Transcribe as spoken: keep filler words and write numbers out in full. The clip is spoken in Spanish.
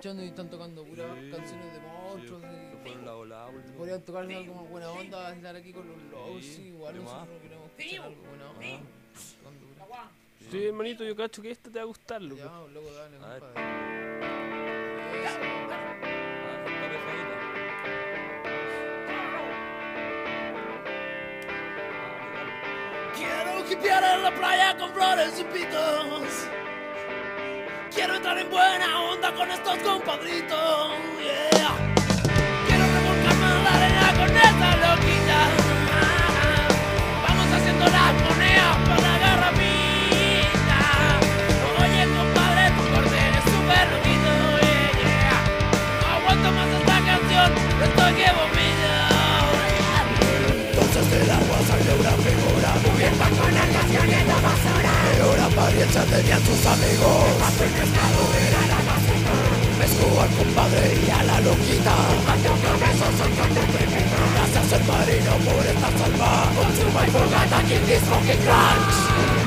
escuchando y están tocando puras Sí, canciones de monstruos. sí, y- se fueron la volada, por último. Podrían tocar algo más buena onda, bailar aquí con los lobos, Sí, sí, igual de nosotros más. queremos escuchar algo buena onda. Tocando puras- Sí, hermanito, yo cacho que esta te va a gustar, loco. Ya, loco, dale, A ver. compadre. Eso. Ah, está pesadita. Quiero hipear en la playa con flores y pitos. Quiero entrar en buena onda con estos compadritos. Yeah. Quiero revolcarme en la arena con esta loquita. Vamos haciendo la moneda para la garrapita. Oye, compadre, tu corte es súper loquito. Yeah, yeah. No aguanto más esta canción, estoy que vomito. Entonces del agua salió una figura cubierta con las canciones de basura. Peor apariencia tenían sus amigos. El pato y pescado era la basura. Pescó al compadre y a la loquita. Cuatro cabezos son cuatro primero. Gracias al marino por estar salva. Con su my forgot aquí disco que crunch.